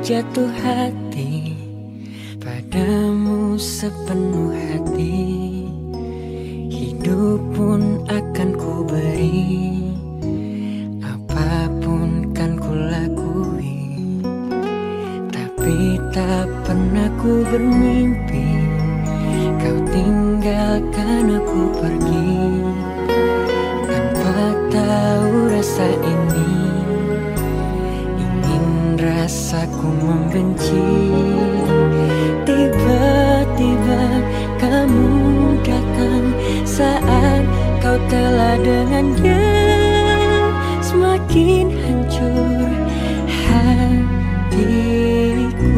jatuh hati padamu sepenuh hati, hidup pun akan ku beri, apapun kan ku lakui. Tapi tak pernah ku bermimpi kau tinggalkan aku pergi, tanpa tahu rasa ini. Ingin rasaku membenci. Tiba-tiba kamu datang saat kau telah dengannya. Semakin hancur hatiku.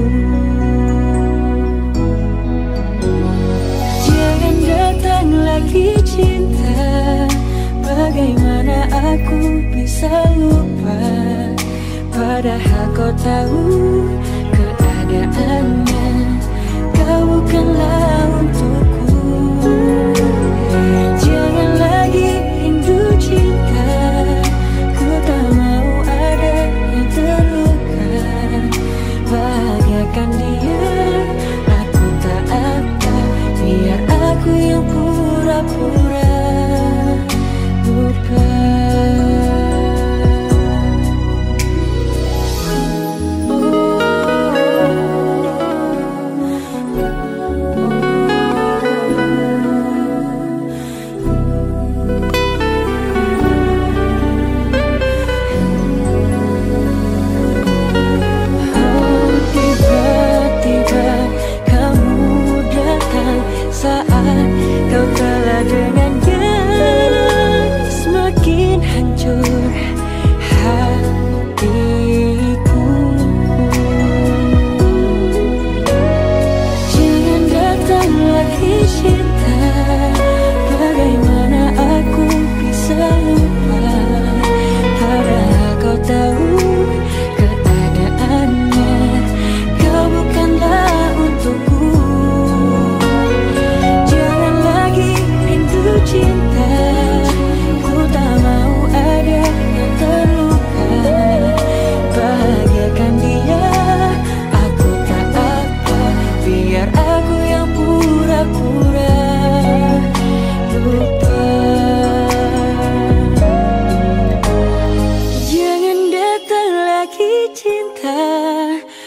Jangan datang lagi cinta, bagaimana aku bisa lupa, padahal kau tahu keadaannya. Kau bukanlah untukku. Jangan lagi rindu cinta, ku tak mau ada yang terluka. Bahagiakan dia, aku tak apa, biar aku yang pura-pura lupa.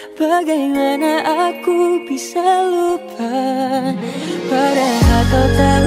Bagaimana aku bisa lupa, padahal kau tahu